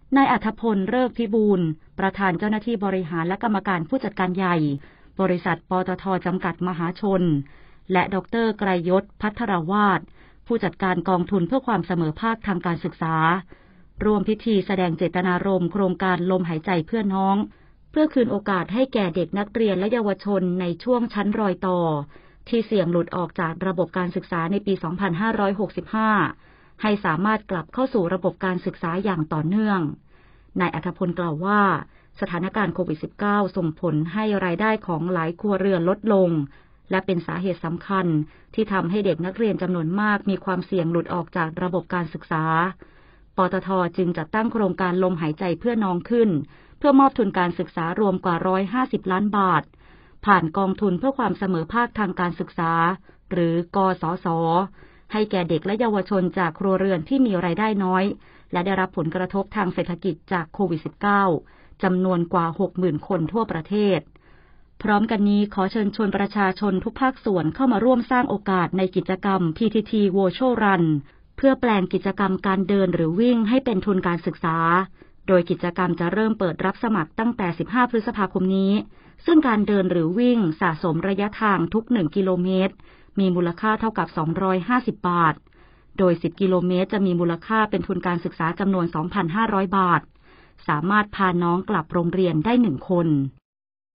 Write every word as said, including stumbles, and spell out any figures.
นายอัธพลฤกษ์พิบูลประธานเจ้าหน้าที่บริหารและกรรมการผู้จัดการใหญ่บริษัทปตท.จำกัดมหาชนและดร.ไกรยศภัทรวาทผู้จัดการกองทุนเพื่อความเสมอภาคทางการศึกษารวมพิธีแสดงเจตนารมณ์โครงการลมหายใจเพื่อน้องเพื่อคืนโอกาสให้แก่เด็กนักเรียนและเยาวชนในช่วงชั้นรอยต่อที่เสี่ยงหลุดออกจากระบบการศึกษาในปี สองพันห้าร้อยหกสิบห้า ให้สามารถกลับเข้าสู่ระบบการศึกษาอย่างต่อเนื่องนายอัธพลกล่าวว่าสถานการณ์โควิด สิบเก้า ส่งผลให้รายได้ของหลายครัวเรือนลดลงและเป็นสาเหตุสำคัญที่ทำให้เด็กนักเรียนจำนวนมากมีความเสี่ยงหลุดออกจากระบบการศึกษาปตท.จึงจัดตั้งโครงการลมหายใจเพื่อน้องขึ้นเพื่อมอบทุนการศึกษารวมกว่าหนึ่งร้อยห้าสิบล้านบาทผ่านกองทุนเพื่อความเสมอภาคทางการศึกษาหรือกสศ.ให้แก่เด็กและเยาวชนจากครัวเรือนที่มีรายได้น้อยและได้รับผลกระทบทางเศรษฐกิจจากโควิด สิบเก้า จำนวนกว่า หกหมื่น คนทั่วประเทศพร้อมกันนี้ขอเชิญชวนประชาชนทุกภาคส่วนเข้ามาร่วมสร้างโอกาสในกิจกรรม พี ที ที Virtual Run เพื่อแปลงกิจกรรมการเดินหรือวิ่งให้เป็นทุนการศึกษาโดยกิจกรรมจะเริ่มเปิดรับสมัครตั้งแต่สิบห้าพฤษภาคมนี้ซึ่งการเดินหรือวิ่งสะสมระยะทางทุกหนึ่งกิโลเมตรมีมูลค่าเท่ากับสองร้อยห้าสิบบาทโดยสิบกิโลเมตรจะมีมูลค่าเป็นทุนการศึกษาจำนวน สองพันห้าร้อย บาทสามารถพาน้องกลับโรงเรียนได้หนึ่งคน